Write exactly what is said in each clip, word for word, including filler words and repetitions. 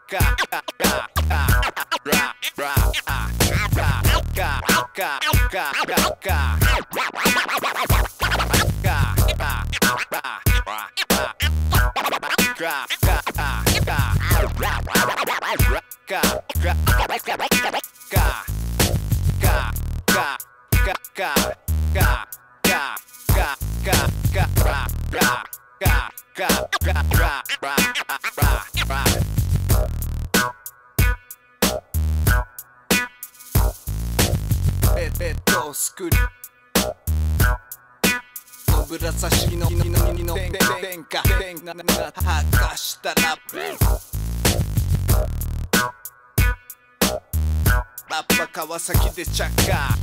を作るのぶらさしのののの天下天下がはかしたらラッパ川崎で着火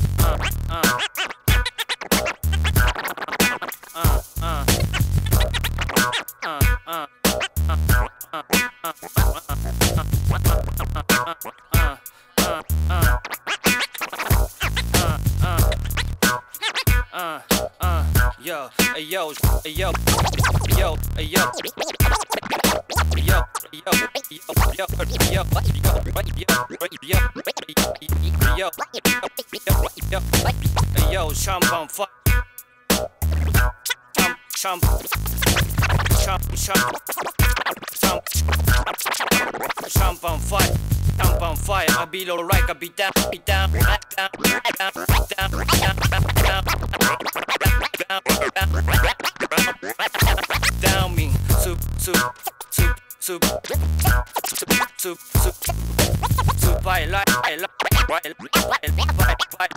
Yo, yo, yo, yo, yo, yo, yo, yo, yo, champagne fuck, champ, champ, champ, champ, champagne fight, champagne fight. I be low right, I be down, be down, down, down, down, down, down. Down me, soup, soup, soup, soup, soup, soup, soup, soup. I like, I like, I like, I like,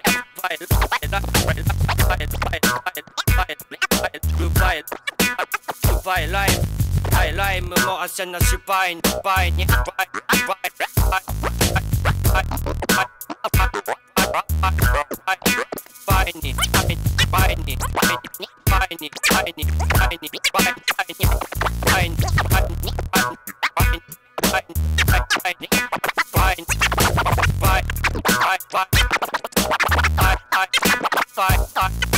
I like, I like, mo asan na si Pine, Pine, Piney, Piney, Piney, Piney, Piney, Piney,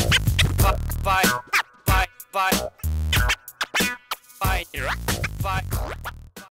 Piney, Piney,